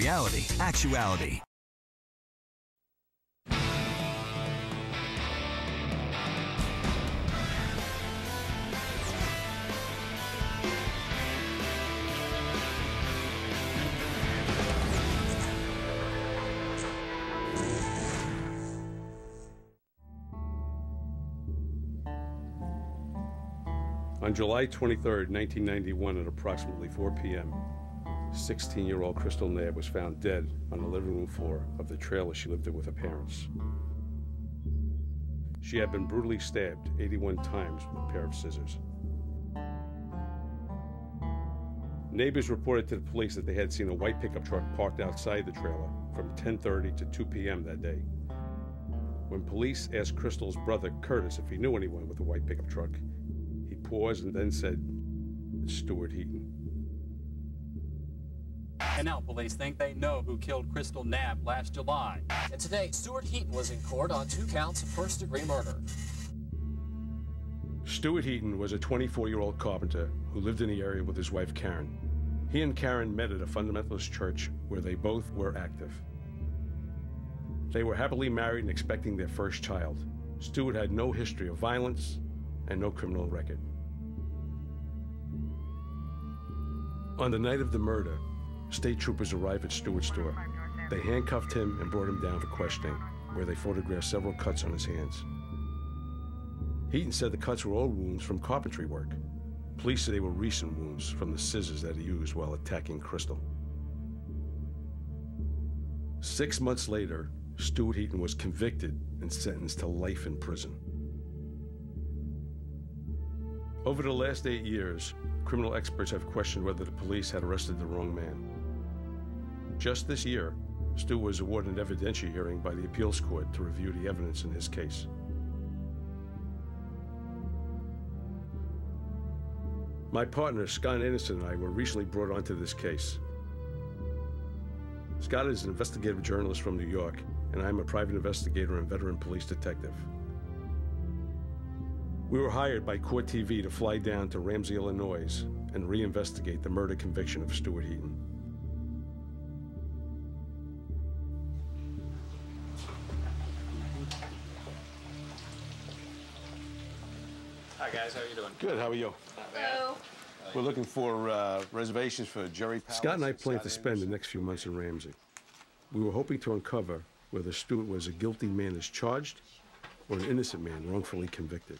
reality, actuality. On July 23, 1991, at approximately 4 p.m., 16-year-old Crystal Knapp was found dead on the living room floor of the trailer she lived in with her parents. She had been brutally stabbed 81 times with a pair of scissors. Neighbors reported to the police that they had seen a white pickup truck parked outside the trailer from 10:30 to 2 p.m. that day. When police asked Crystal's brother, Curtis, if he knew anyone with a white pickup truck, he paused and then said, "It's Stuart Heaton." And now police think they know who killed Crystal Knapp last July. And today, Stuart Heaton was in court on 2 counts of first-degree murder. Stuart Heaton was a 24-year-old carpenter who lived in the area with his wife, Karen. He and Karen met at a fundamentalist church where they both were active. They were happily married and expecting their first child. Stuart had no history of violence and no criminal record. On the night of the murder, state troopers arrived at Stuart's door. They handcuffed him and brought him down for questioning, where they photographed several cuts on his hands. Heaton said the cuts were old wounds from carpentry work. Police said they were recent wounds from the scissors that he used while attacking Crystal. 6 months later, Stuart Heaton was convicted and sentenced to life in prison. Over the last 8 years, criminal experts have questioned whether the police had arrested the wrong man. Just this year, Stu was awarded an evidentiary hearing by the appeals court to review the evidence in his case. My partner, Scott Anderson, and I were recently brought onto this case. Scott is an investigative journalist from New York, and I'm a private investigator and veteran police detective. We were hired by Court TV to fly down to Ramsey, Illinois, and reinvestigate the murder conviction of Stuart Heaton. Hi guys, how are you doing? Good, how are you? Hello. We're looking for reservations for Jerry Palace. Scott and I plan to spend the next few months in Ramsey. We were hoping to uncover whether Stuart was a guilty man as charged or an innocent man wrongfully convicted.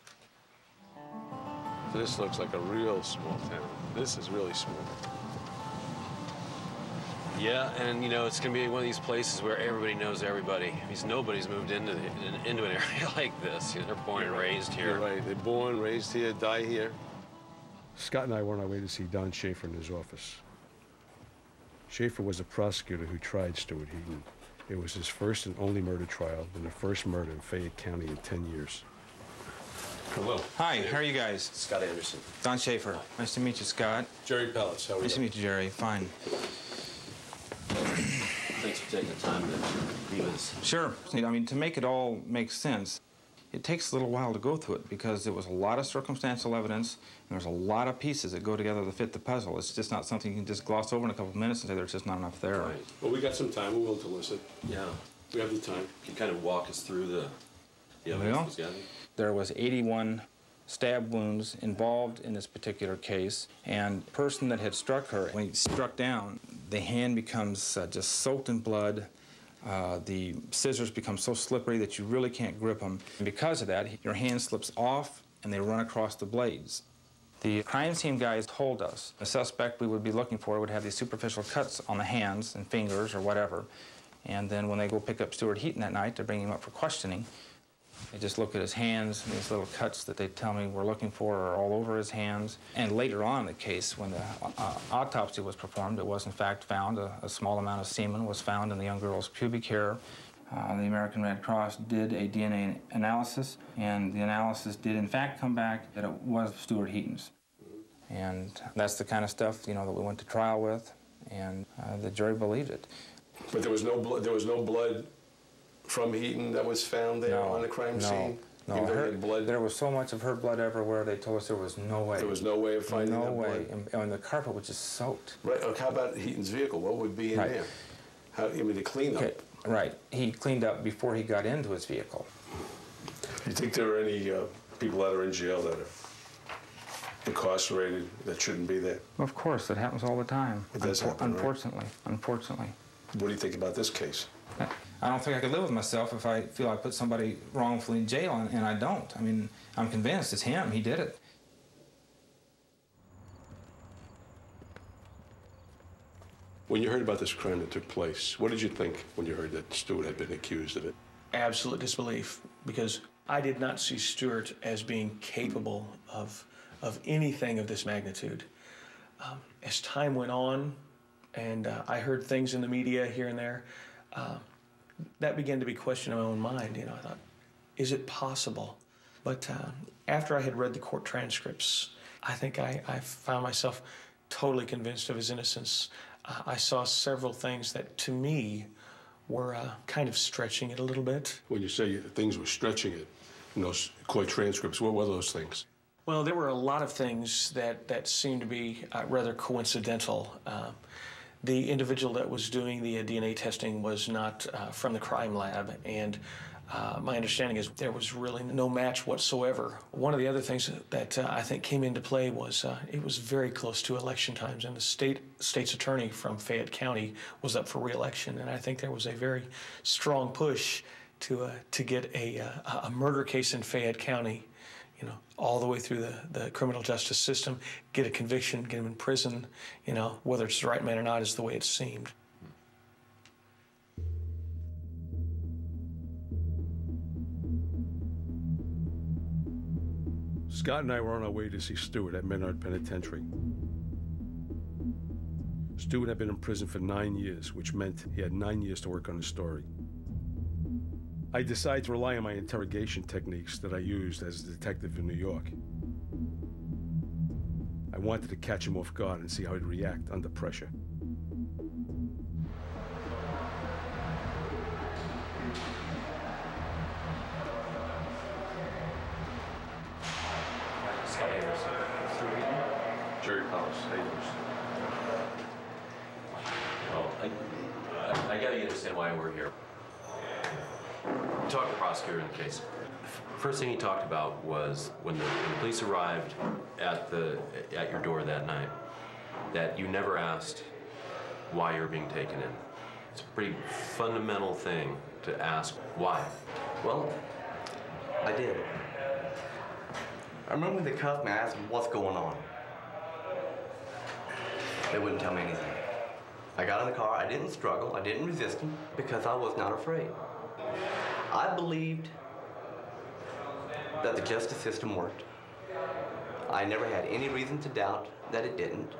This looks like a real small town. This is really small. Yeah, and you know, it's gonna be one of these places where everybody knows everybody. Because nobody's moved into an area like this. You know, they're born and raised here. You're right. They're born, raised here, die here. Scott and I were on our way to see Don Schaefer in his office. Schaefer was a prosecutor who tried Stuart Heaton. It was his first and only murder trial and the first murder in Fayette County in 10 years. Hello. Hi, how are you guys? Scott Anderson. Don Schaefer. Nice to meet you, Scott. Jerry Palace, how are you? Nice to meet you, Jerry. Fine. Thanks for taking the time to meet us. Sure. I mean, to make it all make sense, it takes a little while to go through it because there was a lot of circumstantial evidence and there's a lot of pieces that go together to fit the puzzle. It's just not something you can just gloss over in a couple of minutes and say there's just not enough there. Right. Well, we got some time. We're willing to listen. Yeah. We have the time. Can you kind of walk us through the evidence Well, he's got? there was 81 stab wounds involved in this particular case, and the person that had struck her, when he struck down, the hand becomes just soaked in blood. The scissors become so slippery that you really can't grip them. And because of that, your hand slips off and they run across the blades. The crime scene guys told us the suspect we would be looking for would have these superficial cuts on the hands and fingers or whatever. And then when they go pick up Stuart Heaton that night to bring him up for questioning, they just look at his hands, and these little cuts that they tell me we're looking for are all over his hands. And later on in the case, when the autopsy was performed, it was in fact found a small amount of semen was found in the young girl's pubic hair. The American Red Cross did a DNA analysis, and the analysis did in fact come back that it was Stuart Heaton's. And that's the kind of stuff, you know, that we went to trial with, and the jury believed it. But there was no blood from Heaton that was found there on the crime scene? No, Even though he had blood? there was so much of her blood everywhere, they told us there was no way. There was no way of finding no that way. blood? And the carpet was just soaked. Right. How about Heaton's vehicle? What would be in Right. there? How, I mean, the cleanup. Okay, right. He cleaned up before he got into his vehicle. Do you think there are any people that are in jail that are incarcerated that shouldn't be there? Of course, it happens all the time. It does happen, right? Unfortunately. What do you think about this case? I don't think I could live with myself if I feel I put somebody wrongfully in jail, and I don't. I mean, I'm convinced it's him. He did it. When you heard about this crime that took place, what did you think when you heard that Stuart had been accused of it? Absolute disbelief, because I did not see Stuart as being capable of anything of this magnitude. As time went on, and I heard things in the media here and there, that began to be questioned in my own mind. You know, I thought, is it possible? But after I had read the court transcripts, I think I found myself totally convinced of his innocence. I saw several things that, to me, were kind of stretching it a little bit. When you say things were stretching it in those court transcripts, what were those things? Well, there were a lot of things that seemed to be rather coincidental. The individual that was doing the DNA testing was not from the crime lab, and my understanding is there was really no match whatsoever. One of the other things that I think came into play was it was very close to election times, and the state's attorney from Fayette County was up for re-election, and I think there was a very strong push to get a murder case in Fayette County, you know, all the way through the criminal justice system, get a conviction, get him in prison, you know, whether it's the right man or not is the way it seemed. Scott and I were on our way to see Stuart at Menard Penitentiary. Stuart had been in prison for 9 years, which meant he had 9 years to work on his story. I decided to rely on my interrogation techniques that I used as a detective in New York. I wanted to catch him off guard and see how he'd react under pressure. I gather you understand why we're here. We talked to the prosecutor in the case. First thing he talked about was when the police arrived at your door that night, that you never asked why you're being taken in. It's a pretty fundamental thing to ask why. Well, I did. I remember when they cuffed me, I asked them what's going on. They wouldn't tell me anything. I got in the car, I didn't struggle, I didn't resist them, because I was not afraid. I believed that the justice system worked. I never had any reason to doubt that it didn't.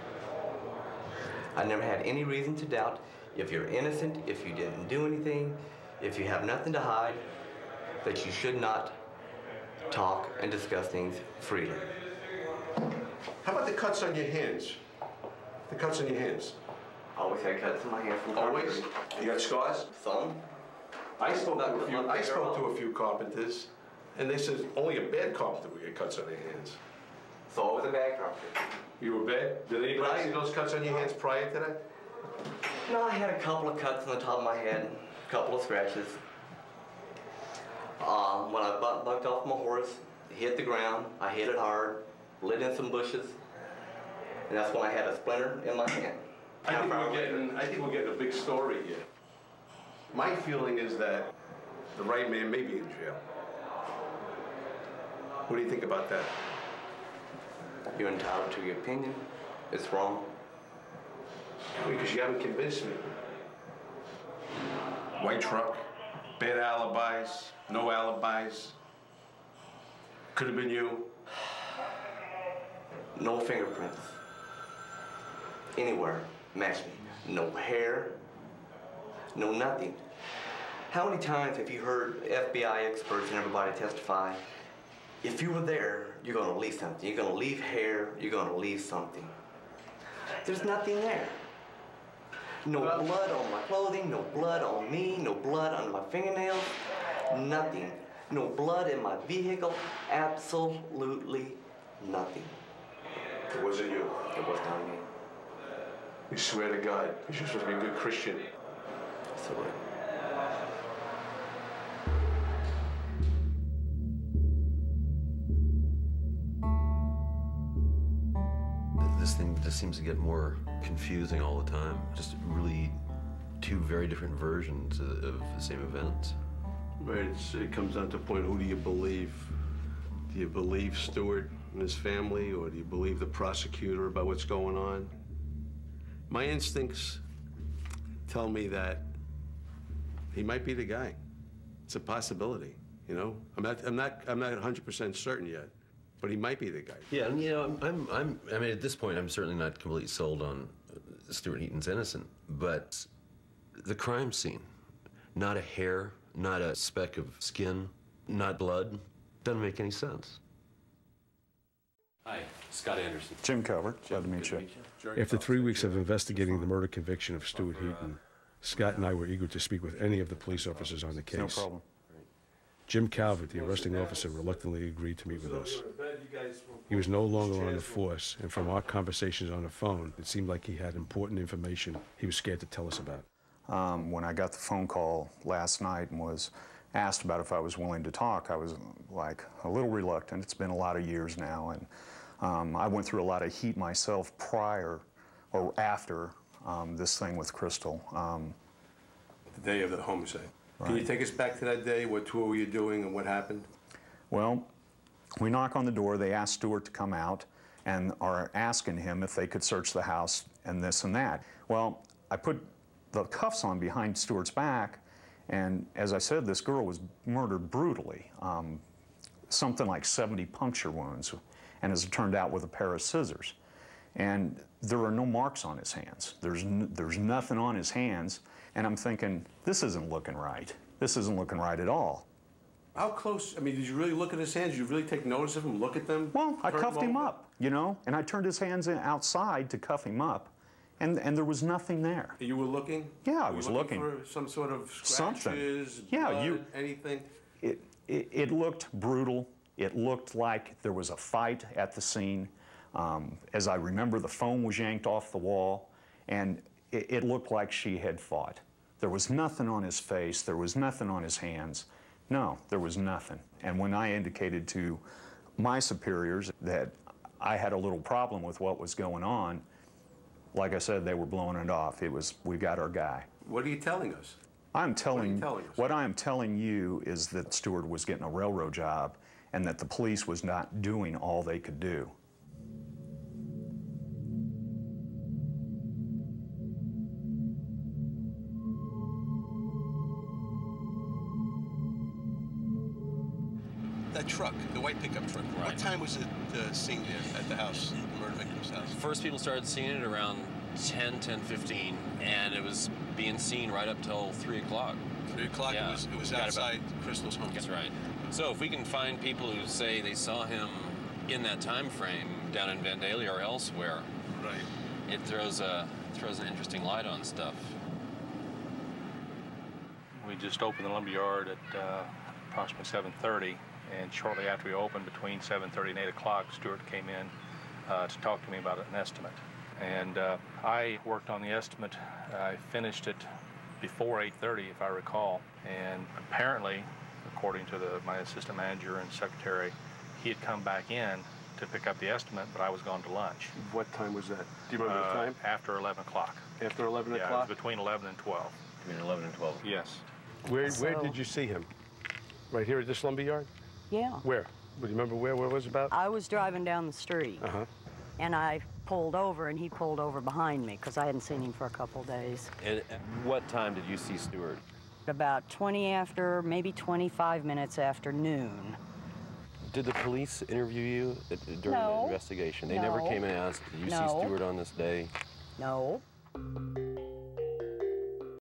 I never had any reason to doubt if you're innocent, if you didn't do anything, if you have nothing to hide, that you should not talk and discuss things freely. How about the cuts on your hands? The cuts on your hands? I always had cuts in my hands from Always? carpentry. You got scars? Some. I spoke to a few carpenters, and they said only a bad carpenter would get cuts on their hands. So I was a bad carpenter. You were bad? Did anybody see those cuts on your hands prior to that? No, I had a couple of cuts on the top of my head, a couple of scratches. When I bucked off my horse, hit the ground, I hit it hard, lit in some bushes, and that's when I had a splinter in my hand. I think we're getting a big story here. My feeling is that the right man may be in jail. What do you think about that? You're entitled to your opinion. It's wrong. Because you haven't convinced me. White truck, bad alibis, no alibis. Could have been you. No fingerprints. Anywhere match me. No hair. No nothing. How many times have you heard FBI experts and everybody testify, if you were there, you're going to leave something. You're going to leave hair. You're going to leave something. There's nothing there. No blood on my clothing, no blood on me, no blood on my fingernails, nothing. No blood in my vehicle, absolutely nothing. It wasn't you. It was not me. You swear to God, you're supposed to be a good Christian. That's all right. This thing just seems to get more confusing all the time. Just really two very different versions of the same events. Right, it comes down to a point, who do you believe? Do you believe Stuart and his family, or do you believe the prosecutor about what's going on? My instincts tell me that he might be the guy. It's a possibility, you know? I'm not 100% certain yet, but he might be the guy. Yeah, and you know, I mean, at this point, I'm certainly not completely sold on Stuart Heaton's innocent, but the crime scene, not a hair, not a speck of skin, not blood, doesn't make any sense. Hi, Scott Anderson. Jim Calvert, glad to meet you. After 3 weeks of investigating the murder conviction of Stuart Heaton, Scott and I were eager to speak with any of the police officers on the case. No problem. Jim Calvert, the arresting officer, reluctantly agreed to meet with us. He was no longer on the force, and from our conversations on the phone, it seemed like he had important information he was scared to tell us about. When I got the phone call last night and was asked about if I was willing to talk, I was like a little reluctant. It's been a lot of years now, and I went through a lot of heat myself prior or after this thing with Crystal. The day of the homicide. Right. Can you take us back to that day? What tour were you doing and what happened? Well, we knock on the door. They ask Stuart to come out and are asking him if they could search the house and this and that. Well, I put the cuffs on behind Stuart's back, and as I said, this girl was murdered brutally. Something like 70 puncture wounds, and as it turned out, with a pair of scissors. And there are no marks on his hands. There's nothing on his hands, and I'm thinking, this isn't looking right. This isn't looking right at all. How close, I mean, did you really look at his hands? Did you really take notice of him, look at them? Well, I cuffed him up, you know, and I turned his hands outside to cuff him up, and there was nothing there. You were looking? Yeah, I was looking. For some sort of scratches, something. Yeah, blood, anything? It looked brutal. It looked like there was a fight at the scene. As I remember, the phone was yanked off the wall, and it looked like she had fought. There was nothing on his face. There was nothing on his hands. No, there was nothing. And when I indicated to my superiors that I had a little problem with what was going on, like I said, they were blowing it off. It was, we got our guy. What are you telling us? What I am telling you is that Stuart was getting a railroad job and that the police was not doing all they could do. That truck, the white pickup truck, Right. What time was it seen there at the house, the murder victim's house? First people started seeing it around 10:15, and it was being seen right up till 3 o'clock. 3 o'clock, Yeah. it was outside Crystal's home. That's right. So if we can find people who say they saw him in that time frame down in Vandalia or elsewhere, Right. it throws an interesting light on stuff. We just opened the lumber yard at approximately 7:30, and shortly after we opened, between 7:30 and 8 o'clock, Stuart came in to talk to me about an estimate. And I worked on the estimate. I finished it before 8:30, if I recall. And apparently, according to my assistant manager and secretary, he had come back in to pick up the estimate, but I was gone to lunch. What time was that? Do you remember the time? After 11 o'clock. After 11 Yeah, it o'clock? was between 11 and 12. Between 11 and 12. Yes. Where did you see him? Right here at this lumber yard? Yeah. Where? Do you remember where it was about? I was driving down the street, and I pulled over, and he pulled over behind me because I hadn't seen him for a couple days. And at what time did you see Stuart? About 20 after, maybe 25 minutes after noon. Did the police interview you during the investigation? They never came and asked, did you see Stuart on this day? No.